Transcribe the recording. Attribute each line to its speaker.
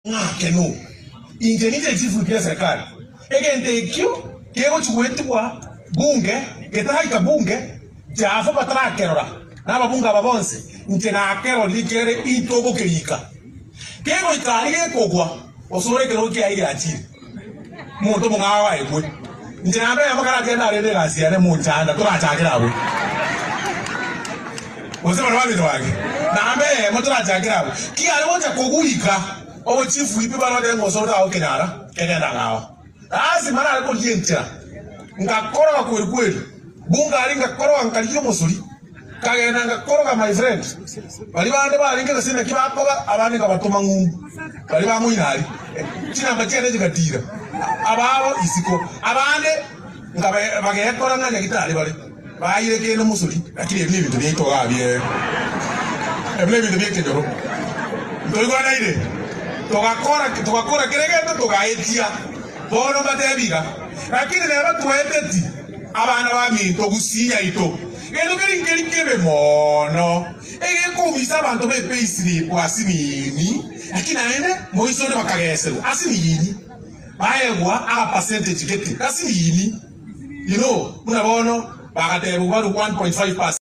Speaker 1: Keno. Injenite chifu pia serikali. Egente kyo kego chuwetu wa bunge ketaika bunge jafa patara kerora. Naba bunga babonse ntena kero likere itogo keika. Kego ikari kogwa osore kero ki aire achi. Muntu mungawa ekwe. Ntena mbe amakara kenda rede gasiane munchanda turachakira abo. Osema nabali twage. Nambe muturachakira abo. Ki alonja koguika. O chifu ipi bana de ngosora o kenara kegenda ngawa azimana ariko lientia ngakora kweli bunga ari ngakora ngaliyo musuri kagenda ngakora my friend bali bande bali ngeza sine kibakoba abandi ngabatuma ngumbu bali bamuinari kina mbakene jigatira ababo isiko abande ngabe bagekora nganya gitari bali bayire kene musuri akiri ibintu byito gabye ebintu byekejoro ndogwana ire Tugakora kiregeto tugaetia bono batebiga lakini lero tuweteti abana bami togusinya ito eno kiri kebe mono kumisa abantu be payslip asimini lakini aende moiso ne bakagesero asimini baegwa a percentage geti asimini you know muna bono bagatebu 1.5%.